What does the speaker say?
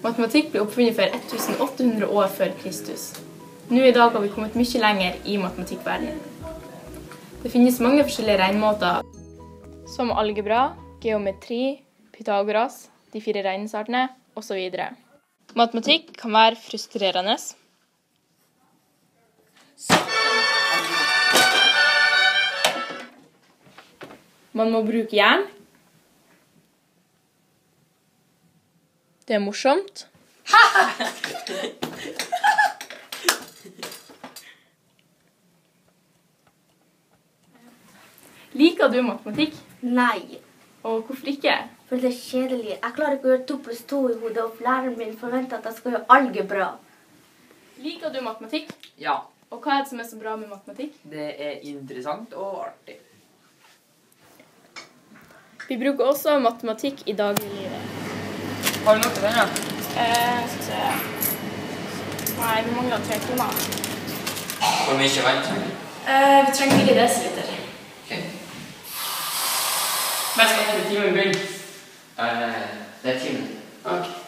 Matematikk ble oppfunnet for 1800 år før Kristus. Nå i dag har vi kommet mye lenger i matematikkverdenen. Det finnes mange forskjellige regnemåter, som algebra, geometri, Pythagoras, de 4 regnesartene, osv. Matematikk kan være frustrerende. Man må bruke hjernen. Det er morsomt. Liker du matematikk? Nei, Og hvorfor ikke? for det er kjedelig. Jeg klarer ikke å gjøre 2 + 2 i hodet, og læreren min forventer at jeg skal gjøre algebra. Liker du matematikk? Ja, Og hva er det som er så bra med matematikk? det er interessant og artig. Vi bruker også matematikk i dagliglivet. Har du noe til den, da? Skal vi se... Nei, vi mangler 3 timer. Hvor mye vann trenger du? Vi trenger 4 desiliter. Ok. Hva skal du Timen begynner. Det er timen. Ok.